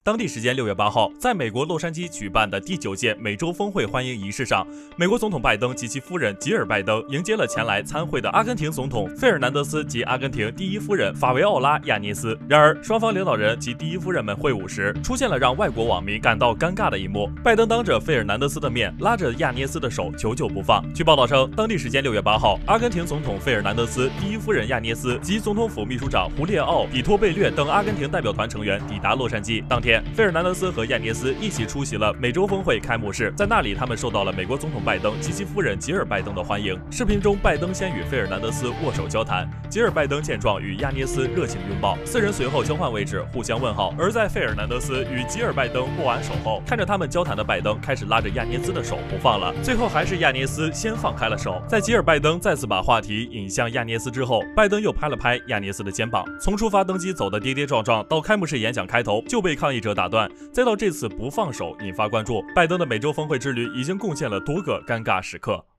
当地时间6月8号，在美国洛杉矶举办的第9届美洲峰会欢迎仪式上，美国总统拜登及其夫人吉尔拜登迎接了前来参会的阿根廷总统费尔南德斯及阿根廷第一夫人法维奥拉亚涅斯。然而，双方领导人及第一夫人们会晤时，出现了让外国网民感到尴尬的一幕。拜登当着费尔南德斯的面拉着亚涅斯的手，久久不放。据报道称，当地时间6月8号，阿根廷总统费尔南德斯、第一夫人亚涅斯及总统府秘书长胡列奥·比托贝略等阿根廷代表团成员抵达洛杉矶。当天，费尔南德斯和亚涅斯一起出席了美洲峰会开幕式，在那里，他们受到了美国总统拜登及其夫人吉尔拜登的欢迎。视频中，拜登先与费尔南德斯握手交谈，吉尔拜登见状与亚涅斯热情拥抱，四人随后交换位置，互相问好。而在费尔南德斯与吉尔拜登握完手后，看着他们交谈的拜登开始拉着亚涅斯的手不放了，最后还是亚涅斯先放开了手。在吉尔拜登再次把话题引向亚涅斯之后，拜登又拍了拍亚涅斯的肩膀。从出发登机走的跌跌撞撞，到开幕式演讲开头就被抗议者打断，再到这次不放手引发关注，拜登的美洲峰会之旅已经贡献了多个尴尬时刻。